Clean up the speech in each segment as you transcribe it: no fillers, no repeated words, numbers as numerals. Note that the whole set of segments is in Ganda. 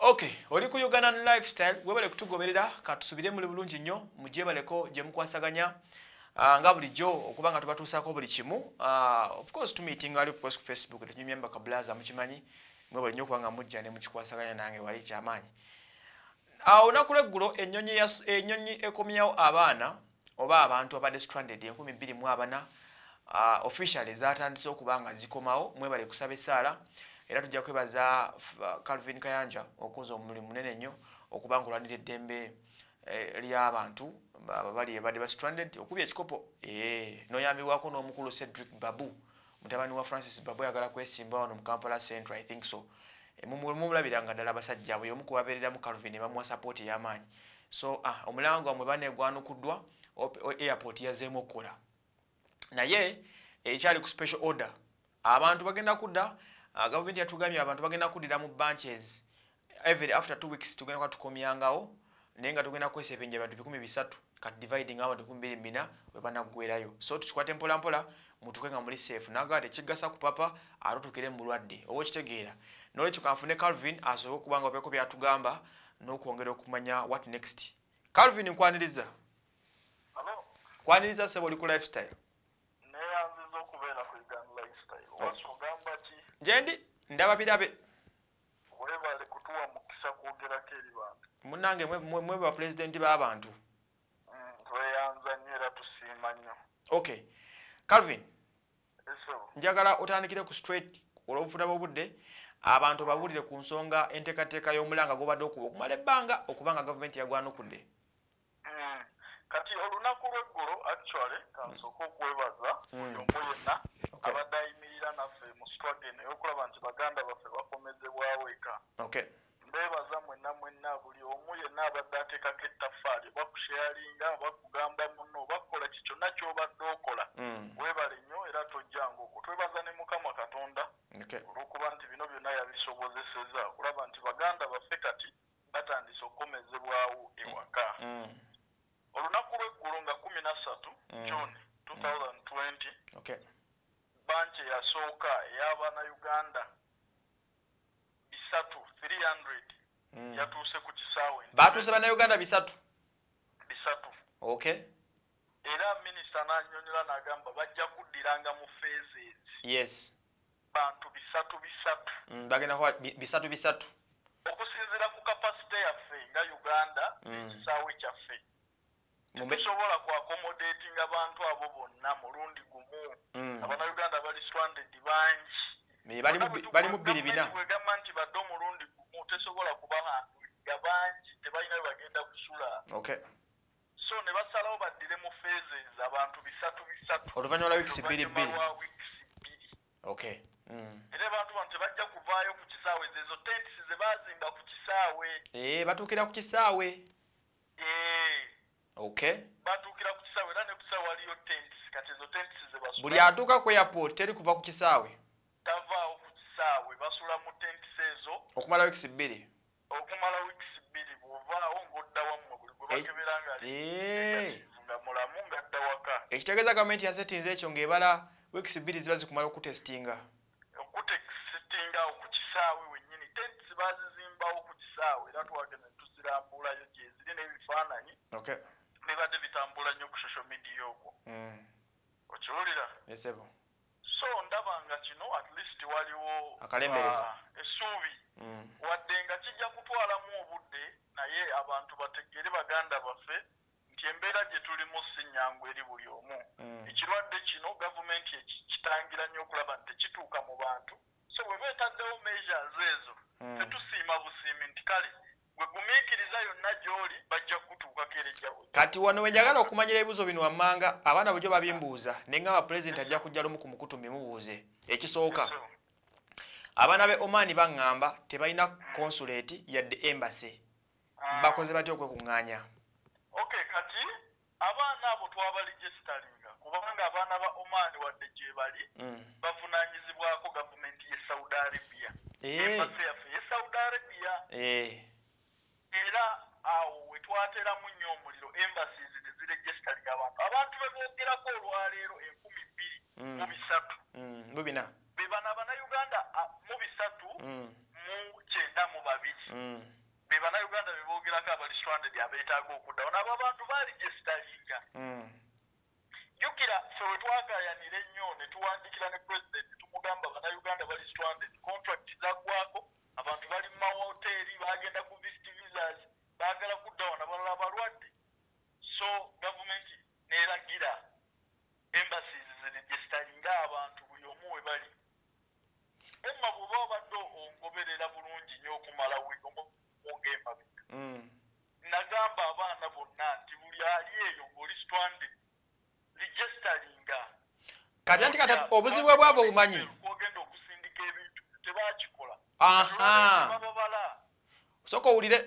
Okay, oli ku Uganda Lifestyle webale kutugoberera katusubire muri bulungi nnyo mujye baleko je mukwasaganya nga bulijjo okubanga tubatuusako buli kimu. Of course to meeting ali ku Facebook tunyimyamba kablaza mukimanyi mwe bali nnyo kubanga mujja ne mukikwasaganya nange wali kyamaanyi. Onakuleggulo ennyonyi ekomyawo abaana oba abantu abadde stranded 2024 officially zatandise okubanga zikomawo mwe bali kusaba essaala. Era tujja kwebaza Calvin Kayanja okoza omulimu munene nnyo okubanga olwanira eddembe ly'abantu bali abadde ba stranded okubya ekikopo noyambibwako n'omukulu Cedric Babu mutabani wa Francis Babu yagala kwesimba wano mu Kampala Central I think so mumulabiranga ddala abasajja abo y'omu kubabeereramu Calvin bamuwa support y'amaanyi so omulango amwe baneegwanukuddwa airport yazeemu okukola naye ekyali ku special order abantu bagenda kudda government yatugambye abantu bagenda kuddira mu branches every after 2 weeks tugenda kwa tukomyangawo nenga tugenda kwesebenja abantu 13 kat dividing abantu 24 webana gwerayo so tukikwate mpola mpola mutukenga muri safe nagade kigasa ku papa arutukire mu bulwadde obo kitegeera nole tukanfune Calvin asoboka kubanga opeko byatugamba n'okwongera okumanya what next. Calvin nkwaniriza hello kwaniriza sebo li ku lifestyle neyanziza okubeera ku Uganda Lifestyle wasugamba ki jendi ndaba birabe webale kutuwa mukisa kwogerako eri bantu munange mwe ba president b'abantu tweyanza nnyo era tusiima nnyo. Okay Calvin eso njagala otandikire ku straight olw'obufuna bw'obudde abantu babulire ku nsonga enteekateeka y'omulanga gobadde okumala ebbanga okubanga gavumenti yagwanukudde. Kati olunaku lw'eggulo actually kansooka okwebaza buli omu yenna abadde ayimirira naffe mu struggle ey'okulaba nti baganda baffe bakomezebwawo eka. Mbeebaza mwenna buli omu yenna abadde ateekako ettaffaali bakusharinga bakugamba muno bakola ki kyonna ky'obadde okola weebale nnyo era tojjanga okwo. Twebaza ne Mukama Katonda olw'okuba nti bino byonna yabisobozeseza okulaba nti baganda baffe kati batandise okukomezebwawo ewaka. Olunaku lw'eggulo nga 13 June 2020 banki eyasooka ey'abaana Uganda 300 yatuuse ku kisaawe batuuse bana Uganda 300 era minisita n'annyonnyola n'agamba bajja kuddiranga mu phases yes bantu 300 bagenda kuba 300 okusinziira ku kapasite yaffe nga Uganda ekisaawe kyaffe tusobola ku accommodating abantu abo bonna mulundi gumu. Abana Uganda bali stranded bangi bali mu 2 wegamba nti badde omulundi gumu tesobola kubahandulira bangi tebalina we bagenda kusula. So ne basalawo baddire mu phases abantu 300 oluvannyuma lwa weeks 2 era abantu bano tebajja kuvaayo ku kisaawe ezo tents ze baazimba ku kisaawe batuukira ku kisaawe batuukira ku kisaawe era ne ku kisaawe waliyo tents kati ezo tents ze basula buli atuuka ku airport teri kuva ku kisaawe tavaawo ku kisaawe basula mu tents ezo okumala weeks 2 bw'ovaawo ng'odda wammwe buli gwe bakebera nga mulamu ng'adda waka. Ekitegeeza gavumenti yasetinze ekyo ng'ebala weeks 2 ziba zikumala okutestinga awo ku kisaawe wennyini tents baazizimbawo ku kisaawe era twagenda tuzirambulayo gyeziri n'ebifaananyi bibadde bitambula nnyo ku social media okwo okiwulira so ndaba nga kino at least waliwo essuubi wadde nga kijja kutwalamu obudde naye abantu bategeere baganda baffe nti embeera gye tulimu si nnyangu eri buli omu. Ekirwadde kino gavumenti kitangira nnyo okulaba nti tekituuka mu bantu so bwe beetaddewo measures ezo tetusiima busiimi nti kale gwe gumiikiriza yonna gy'oli bajja kutuukako erejjawo. Kati wano wenjagala okumanyira ebibuzo bino wammanga abaana bujjo babimbuuza nenga aba pulezidenti ajja kujja lumu ku mukutu mbimubuuze. Ekisooka abaana be Oman baŋŋamba tebalina consulate yadde embassy bakoze batya okwekuŋŋaanya? Kati abaana abo twabaligestalinga kubanga abaana ba Oman wadde gye bali bavunaanyizibwako gavumenti ye Saudi Arabia embassy yaffe ye Saudi Arabia era awo we twateramu nnyo omuliro embassies ne ziregestalinga abantu be boogerako olwaleero 2,300 be bano abana Uganda mu 300 mu 9 mu 2 bannayuganda be boogerako abali stranded abeetaaga okuddawo nabo abantu baligestalinga jjukira ffe we twagayanira ennyo ne tuwandikira ne pulezidenti tumugamba bannayuganda bali stranded contract zaggwako abantu bali mu mawoteeri baagenda ku visit visas baagala kuddawo nabalala balwadde so gavumenti neeragira embassies ziregestalinga abantu buli omu we bali emma bw'oba obadde ongoberera bulungi nnyo okumala ng'emabega nagamba abaana bonna nti buli ali eyo ng'oli stranded regestalinga kati obuzibu bwabwe obumanyi ogenda okusindika ebintu tebakikola bababala sooka owulire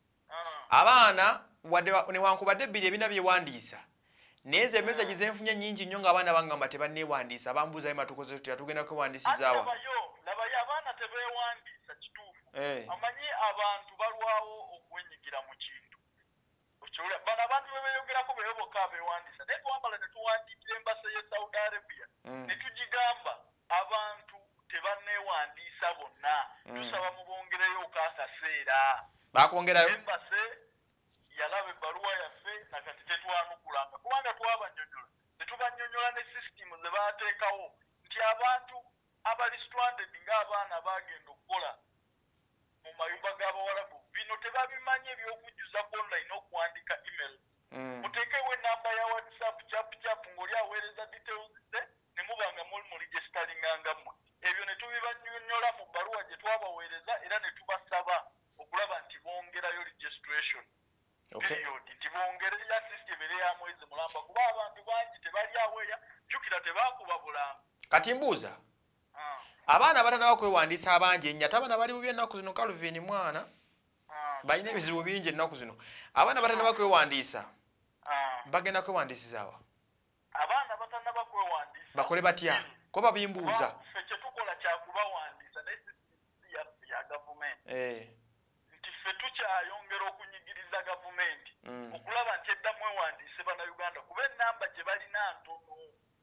abaana newankubadde ebbiri ebina byewandiisa naye nze emesagi zenfunye nnyingi nnyo ng'abaana bangamba tebanneewandiisa bambuuza bye matukoze tutya tugenda kwewandiisizaawa labayo abaana tebeewandiisa kituufu amanyi abantu balwawo okwenyigira mu kintu bano abantu bebeeyogerako beyo bokka abeewandiisa naye twambala ne tuwandiikira embasa ye Saudi Arabia ne tugigamba abantu tebanneewandiisa bonna tusaba mubongereyo akaseera bakwongerayo embase yalaba ebbaluwa yaffe nakati tetwanukulanga kubanga twabanyonyola netubanyonyola ne sisitimu ze baateekawo nti abantu abali stranded ng'abaana baagenda okukola mu mayumba g'abawalabu bino tebabimanyi ebyokujjuzako online okuwandika email muteekewo enamba ya whatsapp cap ng'oli aweereza details ze ne muba nga muli mu registaringanga mmwe ebyo ne tubibanyonyola mu bbaluwa gye twabaweereza era ne tubasaba okulaba nti bongerayo registration period nti bongereya system eri ya mwezi mulamba kuba abantu bangi tebali aweeya jjukira tebaakuba bulango kati mbuuza abaana abatannaba kwewandiisa abangi ennyata abaana bali bubi ennaku zino Calvin mwana balina ebizibu bingi ennaku zino abaana abatannaba kwewandiisa bagenda kwewandiisizaawa abaana batannaba kwewandiisa bakole batya ko babimbuuza ffe kye tukola kyakubawandiisa naye si yaffe ya gavumenti nti ffe tukyayongera okunyigiriza gavumenti okulaba nti edda mwewandiise bannayuganda kuba ennamba gye balina ntono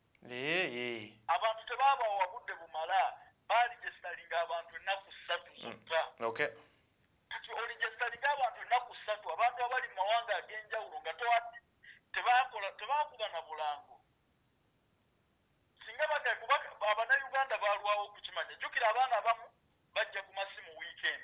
abantu tebaabawa budde bumala baligestalinga abantu ennaku 3 zokka kati oligestalinga abantu ennaku 3 abantu abali mu mawanga ag'enjawulo nga tebaakuba na bulango singa bagakuba abannayuganda baalwawo okukimanya jjukira abaana abamu bajja ku masimu weekend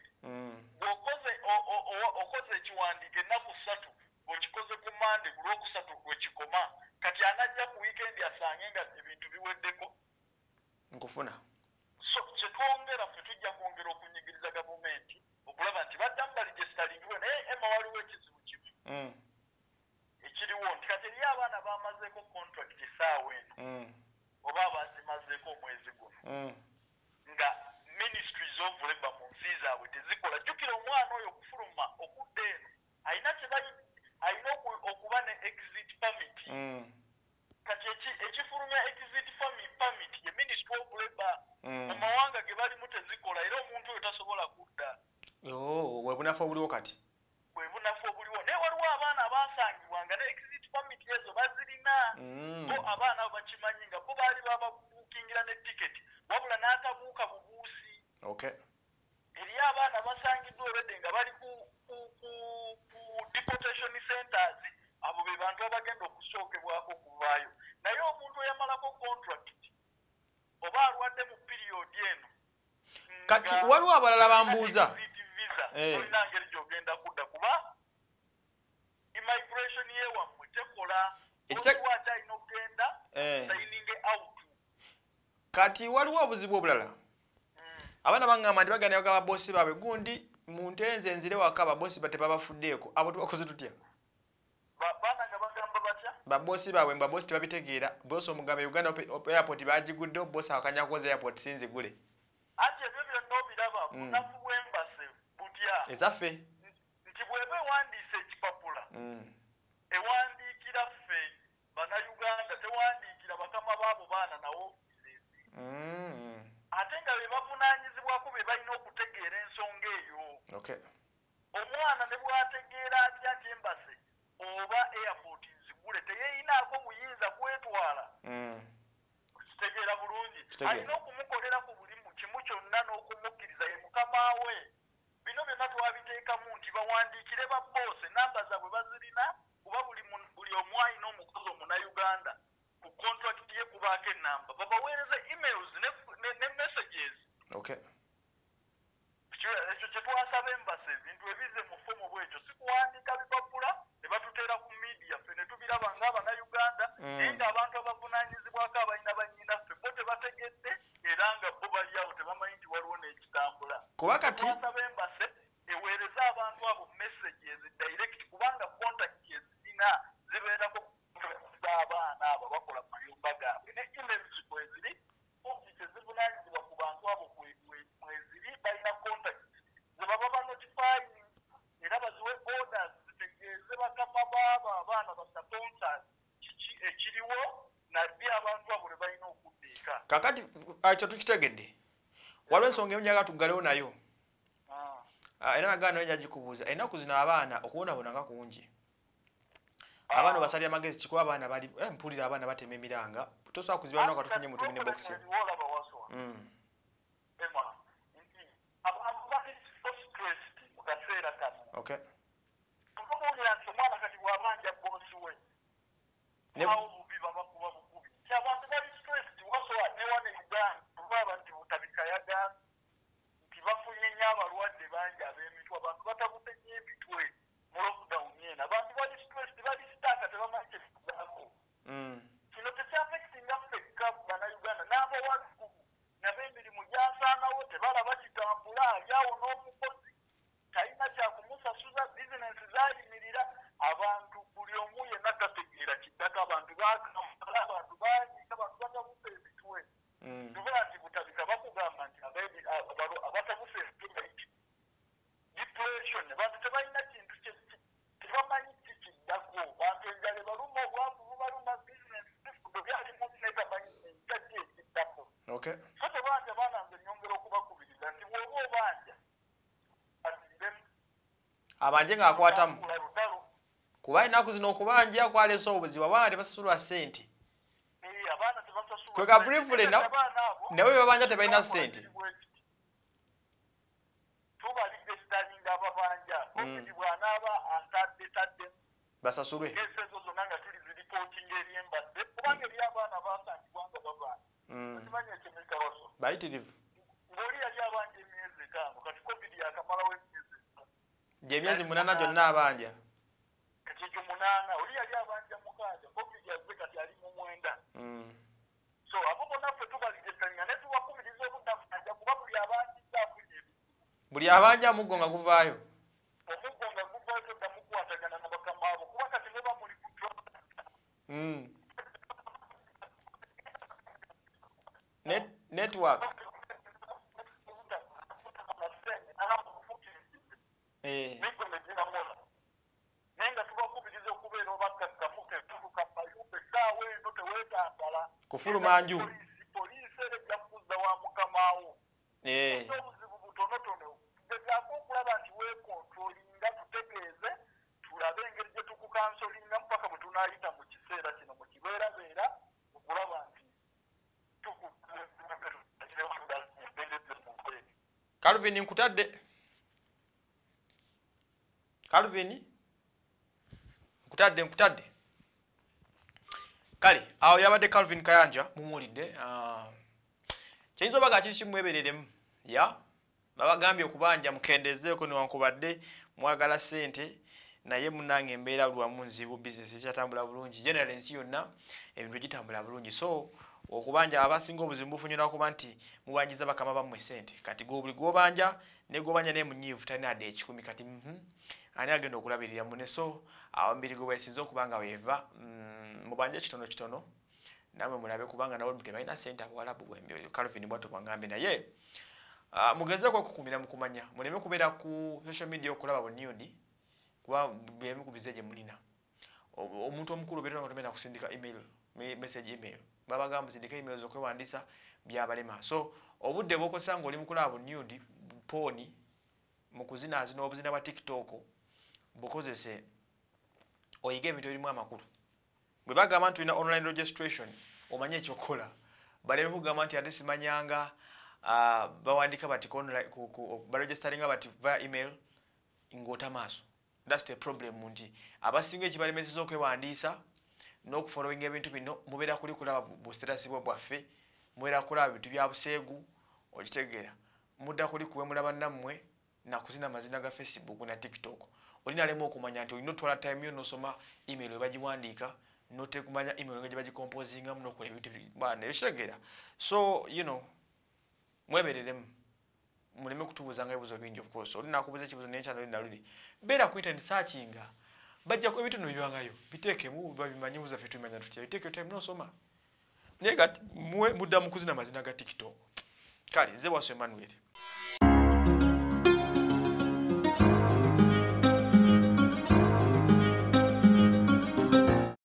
okoze ekiwandiiko ennaku 3 ng'okikoze ku mande ku lwokusatu lwekikoma kati anajja ku weekend asange nga ebintu biweddeko nkufuna so kyetwongera ffe tujja kwongera okunyigiriza gavumenti okulaba nti baddamu baligestalingiwe naye ema waliwo ekizibu kimu ekiriwo nti kati eriyo abaana bamazeeko contract essaawa eno oba abazimazeeko omwezi guno nga ministries of labor mu nsi zaabwe tezikola jjukira omwana oyo okufuluma okudda eno alina okuba ne exit permit kati ekifulumya exit permit ye ministry of labor mu mawanga ge balimu tezikola era omuntu oyo tasobola kudda we bunafu obuliwo kati bwe bunafu obuliwo naye waliwo abaana abaasangibwanga ne exit permit ezo bazirina bo abaana abo bakimanyi nga bo baali bababuukingira ne tiketi wabula n'atabuuka bubuusi eriyo abaana basangiddwa olwedde nga bali ku deportation centers abo be bantu abagenda okusookebwako okuvaayo naye omuntu eyamalako contract oba alwadde mu piriyodi eno kati waliwo abalala bambuuza visa olina ngeri gy'ogenda kudda kuba immigration yewammwe tekola oluwate alina okugenda sayininge out kati waliwo obuzibu obulala abaana bangamba nti bagenda yoga babosi baabwe gundi mu ntenze enzire waka ababosi tebabafuddeeko abo tubakoze tutya baana nga bagamba batya babosi baabwe babosi tebabitegeera bosi omugambe Uganda airport bagigudde bosi akanya koza airport sinzigule anti ebyo byonna obiraba bunafu bw'embase butya ezaffe nti bw'eba ewandiisa ekipapula ewandiikira ffe bannayuganda tewandiikira bakama baabo baana nawo ate nga be bavunaanyizibwako be balina okutegeera ensonga eyo omwana ne bw'ategeera atya nti embase oba airport nzigule teyeeyinaako buyinza kwetwala kitegeera bulungi alina okumukolera ku buli kimu kyonna n'okumukkiriza ye mukama we bino byonna twabiteekamu nti bawandiikire ba boose namba zaabwe bazirina kuba buli omu alina omukozi omunayuganda ku contract ye kubaako enamba babaweereze emails ne messages ekyo kye twasaba embasa ebintu ebize mu fomu bwekyo si kuwandiika bipapula ne batuteera ku media ffe ne tubiraba ng'abannayuganda naye ng'abantu abavunaanyizibwako abalina bannyinaffe bo tebategedde era nga bo bali awo tebamanyi nti waliwo n'ekitambula kuba kati twasaba embase eweereza abantu abo messages direct kubanga contact ezirina zibeerako z'abaana abo bakola mu mayumba gaabwe ne emails kweziri ofisi ezivunaanyizibwa ku bantu abo mweziri balina contact zebaba banotifying era baziwe orders zitegeeze bakama baabo abaana basaponsers kiki ekiriwo nabbi abantu abo lwe balina okuddiika kakati ekyo tukitegedde waliwo ensonga emunyaga tuggalewo nayo era nagana nayo njagikubuuza ennaku zino abaana okuwonabona nga kungi abaana basalya amagezi kikuba abaana bali mpulira abaana batema emiranga tosobola kuziba nako tufunye mutu ne box okay okubuulira nti omwana kati bw'abanja boosi we awo bubi babakuba bukubi nti abantu bali stressed wasowa ne wane uganda obaaba nti butabikayaga nti bafunye nnyo abalwadde bangi ab'emitwe abantu batabuse nnyo emitwe mu lockdown eno abantu bali stressed bali sitaka tebamanyi kyekikugaako kino tekyafekitinga ffekka bannayuganda n'abawalukubu nab'emirimu gyasaanawo tebalaba kitambula alyawo n'omukozi talina kyakumusasuza bizinensi zayimirira abantu buli omu yenna tategeera kiddako abantu bakambala abantu banyiika abantu batabuse emitwe tubula nti butabika bakugamba nti abatabuse emitwe depression bantu tebalina kintu tebamanyi kikiddako bantu enjala baluma obwavu bubaluma bizinensi bifudo byalimu binetamanyi enjajja ekiddako so tebanja baana nze nyongera okubakubiriza nti bw'oba obanja abanje ng'akwatamu kuba ennaku zino okubanja kwaleese obuzibu abaana tebasasulwa ssente kweka briefly nawe babanja tebalina ssente tubalidde sitalinga ababanja covid bw'anaaba antadde basasulwe ezo zonna nga tuli ziripootinga eri embadde kubanga eri abaana baasangibwa nga babaana kimanyi ekyo mikawaso bayitirivu ng'oli yali abanja emyezi 5 kati covid yakamalawo emyezi gy'emyezi 8 gyonna abanja kati egyo 8 oli yali abanja 6 covid yazze kati ali mu 9 so abo bonna ffe tubaligestanya ne tubakubiriza obutafanja kuba buli abanjiza afunye buli abanja muggo nga guvaayo omuggo nga guvaayo todda mukwatagana na bakama abo kuba kati ne bamuli kutwa network naye nga tubakubiriza okubeera obakakkamuke tutuka mayumba essaawa eno teweetambala kufuluma nju poliisi era ejja kukuzza wa mukamaawo obuzibu butonotono tugezaako okulaba nti weekontrolinga tutegeeze tulabe engeri gye tukukansolinga mpaka bwe tunaayita mu kiseera kino mu kibeerabeera okulaba nti Calvin nkutadde nkutadde kale awo yabadde Calvin Kayanja mumuwulidde kyinza obaga kiri kimwebereremu babagambye okubanja mukendezeeko newankubadde mwagala ssente naye munange embeera lwamu nzibu bizinesi ekyatambula bulungi general ensi yonna ebintu gitambula bulungi so okubanja abasinga obuzibu bufunyira kuba nti mubanjiza bakama bammwe ssente kati buli gwobanja negobanja naye munyiivu talina adde ekikumi kati ani agenda okulabirira mune so awo mbiri gwe bwesinza okubanga weeva mubanja kitono namwe mulabe kubanga nawe tebalina ssente abawalabu bwembyo Calvin bwato bwangambe naye mugezeeko okukumira mu kumanya muleme kubeera ku social media okulaba bunyundi kuba byemu kubize gye mulina omuntu omukulu beera nga tomenya kusindika message email babagamba sindika email z'okwewandiisa byabalema so obudde bw'okozesa ng'oli mu kulaba bunyundi pooni mu kuzinaazina obuzina bwa tiktok bukozese oyiga ebintu ebirimu amakulu bwe bagamba nti tulina online registration omanye ekyokukola baleme kugamba nti ate simanyanga bawandika bati baregisteringa bati via email ngota maaso. That's the problem nti abasinga ekibalemeseza okwewandiisa n'okufollowinga ebintu bino mubeera kuli kulaba bustatus bwaffe mubeera kulaba bintu bya buseegu okitegeera mudda kuli kuwe mulaba nammwe nakuzina amazina ga Facebook na TikTok olina lemu okumanya nti olina otwala time yo n'osoma email ebagiwandiika n'otekumanya email nga gye bagicomposingamu n'okola ebintu bana ekitegeera so mwebereremu muleme kutubuuzanga ebibuzo bingi of course olina akubuza ekibuzo naye kyano olina luli beera ku internet searchinga bajja ku ebintu nobiwangayo biteekemu babimanyi buza ffe tumanya tutya biteeke time n'osoma naye nga mudda mu kuzina amazina ga TikTok kale nze bwaswe Emmanuel